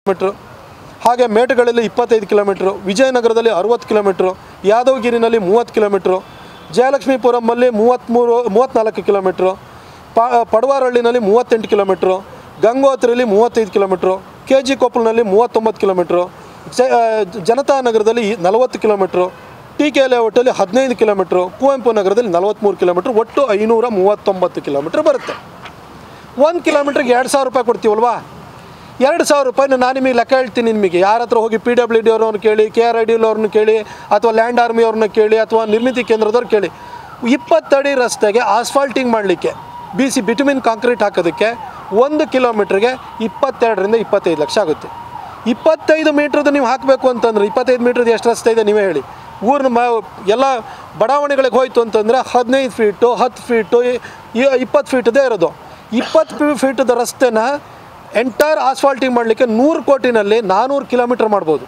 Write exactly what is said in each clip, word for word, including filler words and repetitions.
Kilometre, ಹಾಗೆ ಮೇಟುಗಳಲ್ಲಿ ಇಪ್ಪತ್ತೈದು kilometre, ವಿಜಯನಗರದಲ್ಲಿ ಅರುವತ್ತು ಕಿಲೋಮೀಟ್ರು, ಯಾದವಗಿರಿನಲ್ಲಿ ಮೂವತ್ತು ಕಿಲೋಮೀಟ್ರು, ಜಯಲಕ್ಷ್ಮೀಪುರಮಲ್ಲಿ ಮೂವತ್ತ್ಮೂರು ಮೂವತ್ತ್ನಾಲ್ಕು ಕಿಲೋಮೀಟ್ರು, ಪ ಪಡವಾರಹಳ್ಳಿನಲ್ಲಿ ಮೂವತ್ತೆಂಟು ಕಿಲೋಮೀಟ್ರು, ಗಂಗೋತ್ರಿಯಲ್ಲಿ ಮೂವತ್ತೈದು ಕಿಲೋಮೀಟ್ರು, ಕೆ ಜಿ ಕೊಪ್ಪಳನಲ್ಲಿ ಮೂವತ್ತೊಂಬತ್ತು ಕಿಲೋಮೀಟ್ರು, ಜ ಜನತಾನಗರದಲ್ಲಿ ನಲವತ್ತು ಕಿಲೋಮೀಟ್ರು, ಟಿ ಕೆ ಲೇಔಟಲ್ಲಿ ಹದಿನೈದು ಕಿಲೋಮೀಟ್ರು, ಕುವೆಂಪು ನಗರದಲ್ಲಿ ನಲವತ್ತ್ಮೂರು ಕಿಲೋಮೀಟ್ರು, ಒಟ್ಟು ಐನೂರ ಮೂವತ್ತೊಂಬತ್ತು ಕಿಲೋಮೀಟ್ರ್ ಬರುತ್ತೆ. ಒಂದು ಕಿಲೋಮೀಟ್ರಿಗೆ ಎರಡು ಸಾವಿರ ರೂಪಾಯಿ ಕೊಡ್ತೀವಲ್ವಾ? ಎರಡು ಸಾವಿರ ರೂಪಾಯಿನ ನಾನು ನಿಮಗೆ ಲೆಕ್ಕ ಹೇಳ್ತೀನಿ. ನಿಮಗೆ ಯಾರ ಹತ್ರ ಹೋಗಿ ಪಿ ಡಬ್ಲ್ಯೂ ಡಿ ಅವ್ರನ್ನ ಕೇಳಿ, ಕೆ ಆರ್ ಐ ಡಿ ಅವ್ರನ್ನ ಕೇಳಿ, ಅಥವಾ ಲ್ಯಾಂಡ್ ಆರ್ಮಿ ಅವ್ರನ್ನ ಕೇಳಿ, ಅಥವಾ ನಿರ್ಮಿತಿ ಕೇಂದ್ರದವ್ರು ಕೇಳಿ, ಇಪ್ಪತ್ತಡಿ ರಸ್ತೆಗೆ ಆಸ್ಫಾಲ್ಟಿಂಗ್ ಮಾಡಲಿಕ್ಕೆ, ಬಿ ಸಿ ಬಿಟುಮಿನ್ ಕಾಂಕ್ರೀಟ್ ಹಾಕೋದಕ್ಕೆ ಒಂದು ಕಿಲೋಮೀಟ್ರಿಗೆ ಇಪ್ಪತ್ತೆರಡರಿಂದ ಇಪ್ಪತ್ತೈದು ಲಕ್ಷ ಆಗುತ್ತೆ. ಇಪ್ಪತ್ತೈದು ಮೀಟ್ರದ್ದು ನೀವು ಹಾಕಬೇಕು ಅಂತಂದರೆ ಇಪ್ಪತ್ತೈದು ಮೀಟ್ರದ್ದು ಎಷ್ಟು ರಸ್ತೆ ಇದೆ ನೀವೇ ಹೇಳಿ. ಊರಿನ ಮ ಎಲ್ಲ ಬಡಾವಣೆಗಳಿಗೆ ಹೋಯಿತು ಅಂತಂದರೆ ಹದಿನೈದು ಫೀಟು ಹತ್ತು ಫೀಟು ಇಪ್ಪತ್ತು ಫೀಟದೇ ಇರೋದು. ಇಪ್ಪತ್ತು ಫೀಟದ ರಸ್ತೆನ ಎಂಟೈರ್ ಆಸ್ಫಾಲ್ಟಿಂಗ್ ಮಾಡಲಿಕ್ಕೆ ನೂರು ಕೋಟಿನಲ್ಲಿ ನಾನ್ನೂರು ಕಿಲೋಮೀಟ್ರ್ ಮಾಡ್ಬೋದು.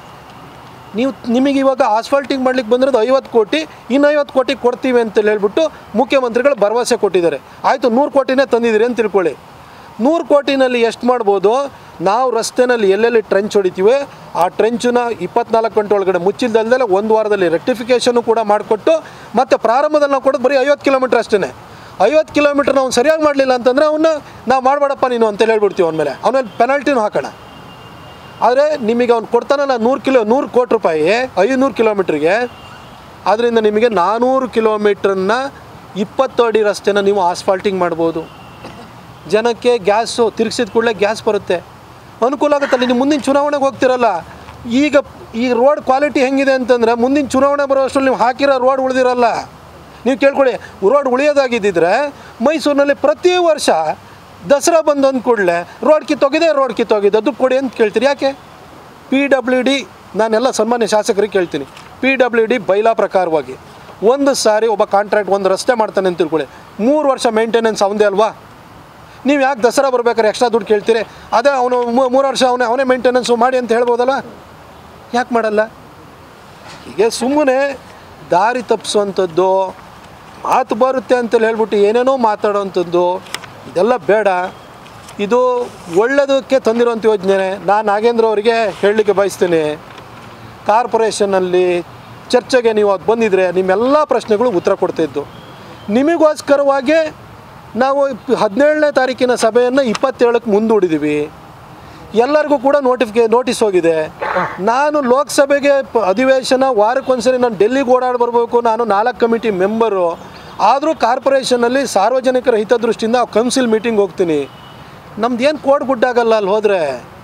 ನೀವು ನಿಮಗೆ ಇವಾಗ ಆಸ್ಫಾಲ್ಟಿಂಗ್ ಮಾಡ್ಲಿಕ್ಕೆ ಬಂದಿರೋದು ಐವತ್ತು ಕೋಟಿ, ಇನ್ನು ಐವತ್ತು ಕೋಟಿ ಕೊಡ್ತೀವಿ ಅಂತೇಳಿ ಹೇಳ್ಬಿಟ್ಟು ಮುಖ್ಯಮಂತ್ರಿಗಳು ಭರವಸೆ ಕೊಟ್ಟಿದ್ದಾರೆ. ಆಯಿತು, ನೂರು ಕೋಟಿನೇ ತಂದಿದ್ದೀರಿ ಅಂತ ತಿಳ್ಕೊಳ್ಳಿ. ನೂರು ಕೋಟಿನಲ್ಲಿ ಎಷ್ಟು ಮಾಡ್ಬೋದು? ನಾವು ರಸ್ತೆನಲ್ಲಿ ಎಲ್ಲೆಲ್ಲಿ ಟ್ರೆಂಚ್ ಹೊಡಿತೀವಿ ಆ ಟ್ರೆಂಚನ್ನ ಇಪ್ಪತ್ನಾಲ್ಕು ಗಂಟೆ ಒಳಗಡೆ ಮುಚ್ಚಿಲ್ದಲ್ದೆಲ್ಲ ಒಂದು ವಾರದಲ್ಲಿ ರೆಕ್ಟಿಫಿಕೇಷನ್ನು ಕೂಡ ಮಾಡಿಕೊಟ್ಟು, ಮತ್ತು ಪ್ರಾರಂಭದಲ್ಲಿ ನಾವು ಕೊಡೋದು ಬರೀ ಐವತ್ತು ಕಿಲೋಮೀಟ್ರ್ ಅಷ್ಟೇ. ಐವತ್ತು ಕಿಲೋಮೀಟ್ರ್ ನಾವು ಸರಿಯಾಗಿ ಮಾಡಲಿಲ್ಲ ಅಂತಂದರೆ ಅವನ್ನ ನಾವು ಮಾಡಬೇಡಪ್ಪ ನೀನು ಅಂತೇಳಿ ಹೇಳ್ಬಿಡ್ತೀವಿ. ಅವನ ಮೇಲೆ ಅವನ ಮೇಲೆ ಪೆನಾಲ್ಟಿನೂ ಹಾಕೋಣ. ಆದರೆ ನಿಮಗೆ ಅವ್ನು ಕೊಡ್ತಾನಲ್ಲ ನೂರು ಕಿಲೋ ನೂರು ಕೋಟಿ ರೂಪಾಯಿ ಐನೂರು ಕಿಲೋಮೀಟ್ರಿಗೆ, ಅದರಿಂದ ನಿಮಗೆ ನಾನ್ನೂರು ಕಿಲೋಮೀಟ್ರನ್ನ ಇಪ್ಪತ್ತು ಅಡಿ ರಸ್ತೆನ ನೀವು ಆಸ್ಫಾಲ್ಟಿಂಗ್ ಮಾಡ್ಬೋದು. ಜನಕ್ಕೆ ಗ್ಯಾಸು ತಿರುಗಿಸಿದ ಕೂಡಲೇ ಗ್ಯಾಸ್ ಬರುತ್ತೆ, ಅನುಕೂಲ ಆಗುತ್ತಲ್ಲ. ನೀವು ಮುಂದಿನ ಚುನಾವಣೆಗೆ ಹೋಗ್ತಿರಲ್ಲ, ಈಗ ಈ ರೋಡ್ ಕ್ವಾಲಿಟಿ ಹೆಂಗಿದೆ ಅಂತಂದರೆ ಮುಂದಿನ ಚುನಾವಣೆ ಬರೋ ಅಷ್ಟರಲ್ಲಿ ನೀವು ಹಾಕಿರೋ ರೋಡ್ ಉಳಿದಿರಲ್ಲ. ನೀವು ಕೇಳ್ಕೊಳ್ಳಿ, ರೋಡ್ ಉಳಿಯೋದಾಗಿದ್ದಿದ್ರೆ ಮೈಸೂರಿನಲ್ಲಿ ಪ್ರತಿ ವರ್ಷ ದಸರಾ ಬಂದು ಅಂದ ಕೂಡಲೇ ರೋಡ್ ಕಿತ್ತೋಗಿದೆ ರೋಡ್ ಕಿತ್ತೋಗಿದೆ ದುಡ್ಡು ಕೊಡಿ ಅಂತ ಕೇಳ್ತೀರಿ. ಯಾಕೆ? ಪಿ ಡಬ್ಲ್ಯೂ ಡಿ, ನಾನೆಲ್ಲ ಸನ್ಮಾನ್ಯ ಶಾಸಕರಿಗೆ ಕೇಳ್ತೀನಿ, ಪಿ ಡಬ್ಲ್ಯೂ ಡಿ ಬೈಲಾ ಪ್ರಕಾರವಾಗಿ ಒಂದು ಸಾರಿ ಒಬ್ಬ ಕಾಂಟ್ರಾಕ್ಟ್ ಒಂದು ರಸ್ತೆ ಮಾಡ್ತಾನೆ ಅಂತ ತಿಳ್ಕೊಳ್ಳಿ, ಮೂರು ವರ್ಷ ಮೇಂಟೆನೆನ್ಸ್ ಅವನದೇ ಅಲ್ವಾ? ನೀವು ಯಾಕೆ ದಸರಾ ಬರ್ಬೇಕಾದ್ರೆ ಎಕ್ಸ್ಟ್ರಾ ದುಡ್ಡು ಕೇಳ್ತೀರಿ? ಅದೇ ಅವನು ಮೂರು ವರ್ಷ ಅವನೇ ಅವನೇ ಮೇಂಟೆನೆನ್ಸು ಮಾಡಿ ಅಂತ ಹೇಳ್ಬೋದಲ್ಲ, ಯಾಕೆ ಮಾಡಲ್ಲ? ಹೀಗೆ ಸುಮ್ಮನೆ ದಾರಿ ತಪ್ಪಿಸುವಂಥದ್ದು, ಮಾತು ಬರುತ್ತೆ ಅಂತೇಳಿ ಹೇಳ್ಬಿಟ್ಟು ಏನೇನೋ ಮಾತಾಡೋವಂಥದ್ದು ಇದೆಲ್ಲ ಬೇಡ. ಇದು ಒಳ್ಳೆಯದಕ್ಕೆ ತಂದಿರೋಂಥ ಯೋಜನೆ. ನಾನು ನಾಗೇಂದ್ರ ಅವರಿಗೆ ಹೇಳಲಿಕ್ಕೆ ಬಯಸ್ತೀನಿ, ಕಾರ್ಪೊರೇಷನ್ನಲ್ಲಿ ಚರ್ಚೆಗೆ ನೀವು ಅದು ಬಂದಿದ್ದರೆ ನಿಮ್ಮೆಲ್ಲ ಪ್ರಶ್ನೆಗಳು ಉತ್ತರ ಕೊಡ್ತಾಯಿದ್ದು. ನಿಮಗೋಸ್ಕರವಾಗಿ ನಾವು ಹದಿನೇಳನೇ ತಾರೀಕಿನ ಸಭೆಯನ್ನು ಇಪ್ಪತ್ತೇಳಕ್ಕೆ ಮುಂದೂಡಿದ್ದೀವಿ. ಎಲ್ಲರಿಗೂ ಕೂಡ ನೋಟಿಫಿಕೇ ನೋಟಿಸ್ ಹೋಗಿದೆ. ನಾನು ಲೋಕಸಭೆಗೆ ಅಧಿವೇಶನ ವಾರಕ್ಕೊಂದ್ಸರಿ ನಾನು ಡೆಲ್ಲಿಗೆ ಓಡಾಡಿ ಬರಬೇಕು. ನಾನು ನಾಲ್ಕು ಕಮಿಟಿ ಮೆಂಬರು. ಆದರೂ ಕಾರ್ಪೊರೇಷನಲ್ಲಿ ಸಾರ್ವಜನಿಕರ ಹಿತದೃಷ್ಟಿಯಿಂದ ಕೌನ್ಸಿಲ್ ಮೀಟಿಂಗ್ ಹೋಗ್ತೀನಿ. ನಮ್ದು ಏನು ಕೋಡ್ ಗುಡ್ಡಾಗಲ್ಲ ಅಲ್ಲಿ ಹೋದರೆ.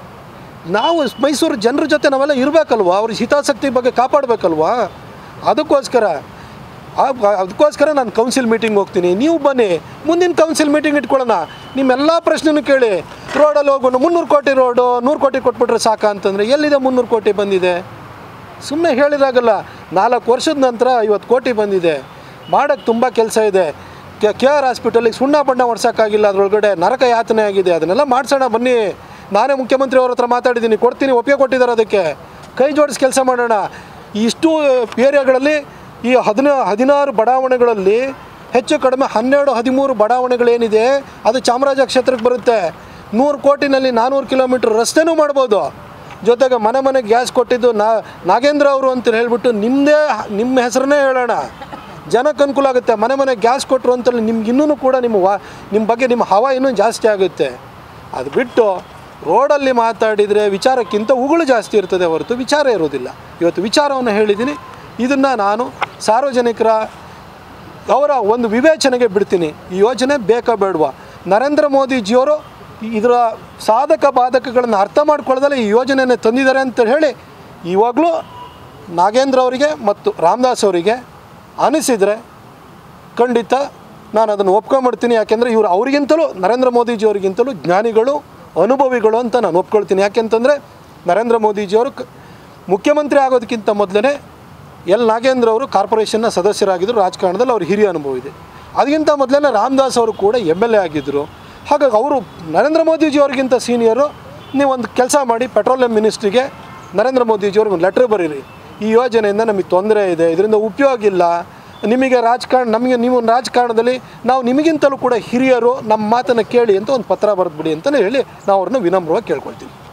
ನಾವು ಮೈಸೂರು ಜನರ ಜೊತೆ ನಾವೆಲ್ಲ ಇರಬೇಕಲ್ವ, ಅವ್ರ ಹಿತಾಸಕ್ತಿ ಬಗ್ಗೆ ಕಾಪಾಡಬೇಕಲ್ವ. ಅದಕ್ಕೋಸ್ಕರ ಅದಕ್ಕೋಸ್ಕರ ನಾನು ಕೌನ್ಸಿಲ್ ಮೀಟಿಂಗ್ ಹೋಗ್ತೀನಿ. ನೀವು ಬನ್ನಿ, ಮುಂದಿನ ಕೌನ್ಸಿಲ್ ಮೀಟಿಂಗ್ ಇಟ್ಕೊಳ್ಳೋಣ. ನಿಮ್ಮೆಲ್ಲ ಪ್ರಶ್ನೆನೂ ಕೇಳಿ. ರೋಡಲ್ಲಿ ಹೋಗೋಣ, ಮುನ್ನೂರು ಕೋಟಿ ರೋಡು ನೂರು ಕೋಟಿ ಕೊಟ್ಬಿಟ್ರೆ ಸಾಕ ಅಂತಂದರೆ ಎಲ್ಲಿದೆ ಮುನ್ನೂರು ಕೋಟಿ ಬಂದಿದೆ? ಸುಮ್ಮನೆ ಹೇಳಿದಾಗಲ್ಲ. ನಾಲ್ಕು ವರ್ಷದ ನಂತರ ಐವತ್ತು ಕೋಟಿ ಬಂದಿದೆ. ಮಾಡೋಕ್ಕೆ ತುಂಬ ಕೆಲಸ ಇದೆ. ಕೆ ಕೆ ಆರ್ ಹಾಸ್ಪಿಟಲಿಗೆ ಸುಣ್ಣ ಬಣ್ಣ ಹೊಡ್ಸೋಕ್ಕಾಗಿಲ್ಲ, ಅದರೊಳಗಡೆ ನರಕ ಯಾತನೆ ಆಗಿದೆ. ಅದನ್ನೆಲ್ಲ ಮಾಡಿಸೋಣ ಬನ್ನಿ. ನಾನೇ ಮುಖ್ಯಮಂತ್ರಿ ಅವ್ರ ಹತ್ರ ಮಾತಾಡಿದ್ದೀನಿ, ಕೊಡ್ತೀನಿ, ಒಪ್ಪಿಗೆ ಕೊಟ್ಟಿದ್ದಾರೆ. ಅದಕ್ಕೆ ಕೈ ಜೋಡಿಸಿ ಕೆಲಸ ಮಾಡೋಣ. ಇಷ್ಟು ಏರಿಯಾಗಳಲ್ಲಿ ಈ ಹದಿನ ಹದಿನಾರು ಬಡಾವಣೆಗಳಲ್ಲಿ ಹೆಚ್ಚು ಕಡಿಮೆ ಹನ್ನೆರಡು ಹದಿಮೂರು ಬಡಾವಣೆಗಳೇನಿದೆ ಅದು ಚಾಮರಾಜ ಕ್ಷೇತ್ರಕ್ಕೆ ಬರುತ್ತೆ. ನೂರು ಕೋಟಿನಲ್ಲಿ ನಾನ್ನೂರು ಕಿಲೋಮೀಟ್ರ್ ರಸ್ತೆನೂ ಮಾಡ್ಬೋದು. ಜೊತೆಗೆ ಮನೆ ಮನೆಗೆ ಗ್ಯಾಸ್ ಕೊಟ್ಟಿದ್ದು ನಾ ನಾಗೇಂದ್ರ ಅವರು ಅಂತ ಹೇಳ್ಬಿಟ್ಟು ನಿಮ್ಮದೇ ನಿಮ್ಮ ಹೆಸರನ್ನೇ ಹೇಳೋಣ. ಜನಕ್ಕೆ ಅನುಕೂಲ ಆಗುತ್ತೆ. ಮನೆ ಮನೆಗೆ ಗ್ಯಾಸ್ ಕೊಟ್ಟರು ಅಂತೇಳಿ ನಿಮ್ಗೆ ಇನ್ನೂ ಕೂಡ ನಿಮ್ಮ ವಾ ನಿಮ್ಮ ಬಗ್ಗೆ ನಿಮ್ಮ ಹವಾ ಇನ್ನೂ ಜಾಸ್ತಿ ಆಗುತ್ತೆ. ಅದು ಬಿಟ್ಟು ರೋಡಲ್ಲಿ ಮಾತಾಡಿದರೆ ವಿಚಾರಕ್ಕಿಂತ ಉಗುಳು ಜಾಸ್ತಿ ಇರ್ತದೆ ಹೊರತು ವಿಚಾರ ಇರೋದಿಲ್ಲ. ಇವತ್ತು ವಿಚಾರವನ್ನು ಹೇಳಿದ್ದೀನಿ. ಇದನ್ನು ನಾನು ಸಾರ್ವಜನಿಕರ ಅವರ ಒಂದು ವಿವೇಚನೆಗೆ ಬಿಡ್ತೀನಿ. ಈ ಯೋಜನೆ ಬೇಕಾ ಬೇಡವಾ? ನರೇಂದ್ರ ಮೋದಿಜಿಯವರು ಇದರ ಸಾಧಕ ಬಾಧಕಗಳನ್ನು ಅರ್ಥ ಮಾಡ್ಕೊಳ್ಳೋದಲ್ಲ ಈ ಯೋಜನೆಯನ್ನು ತಂದಿದ್ದಾರೆ ಅಂತ ಹೇಳಿ ಇವಾಗಲೂ ನಾಗೇಂದ್ರ ಅವರಿಗೆ ಮತ್ತು ರಾಮದಾಸ್ ಅವರಿಗೆ ಅನಿಸಿದರೆ ಖಂಡಿತ ನಾನು ಅದನ್ನು ಒಪ್ಕೊಂಬಿಡ್ತೀನಿ. ಯಾಕೆಂದರೆ ಇವರು ಅವರಿಗಿಂತಲೂ ನರೇಂದ್ರ ಮೋದಿಜಿಯವರಿಗಿಂತಲೂ ಜ್ಞಾನಿಗಳು, ಅನುಭವಿಗಳು ಅಂತ ನಾನು ಒಪ್ಕೊಳ್ತೀನಿ. ಯಾಕೆಂತಂದರೆ ನರೇಂದ್ರ ಮೋದಿಜಿಯವರು ಮುಖ್ಯಮಂತ್ರಿ ಆಗೋದಕ್ಕಿಂತ ಮೊದಲೇ ಎಲ್ ನಾಗೇಂದ್ರ ಅವರು ಕಾರ್ಪೊರೇಷನ್ನ ಸದಸ್ಯರಾಗಿದ್ದರು. ರಾಜಕಾರಣದಲ್ಲಿ ಅವ್ರ ಹಿರಿಯ ಅನುಭವ ಇದೆ. ಅದಕ್ಕಿಂತ ಮೊದಲೇ ರಾಮದಾಸ್ ಅವರು ಕೂಡ ಎಮ್ ಎಲ್ ಎ ಆಗಿದ್ದರು. ಹಾಗಾಗಿ ಅವರು ನರೇಂದ್ರ ಮೋದಿಜಿಯವ್ರಿಗಿಂತ ಸೀನಿಯರು. ನೀವೊಂದು ಕೆಲಸ ಮಾಡಿ, ಪೆಟ್ರೋಲಿಯಂ ಮಿನಿಸ್ಟ್ರಿಗೆ ನರೇಂದ್ರ ಮೋದಿಜಿಯವ್ರಿಗೆ ಒಂದು ಲೆಟ್ರ್ ಬರೀರಿ, ಈ ಯೋಜನೆಯಿಂದ ನಮಗೆ ತೊಂದರೆ ಇದೆ, ಇದರಿಂದ ಉಪಯೋಗ ಇಲ್ಲ, ನಿಮಗೆ ರಾಜಕಾರಣ ನಮಗೆ ನೀವು ರಾಜಕಾರಣದಲ್ಲಿ ನಾವು ನಿಮಗಿಂತಲೂ ಕೂಡ ಹಿರಿಯರು, ನಮ್ಮ ಮಾತನ್ನು ಕೇಳಿ ಅಂತ ಒಂದು ಪತ್ರ ಬರೆದ್ಬಿಡಿ ಅಂತಲೇ ಹೇಳಿ ನಾವು ಅವ್ರನ್ನ ವಿನಮ್ರವಾಗಿ ಕೇಳ್ಕೊಳ್ತೀವಿ.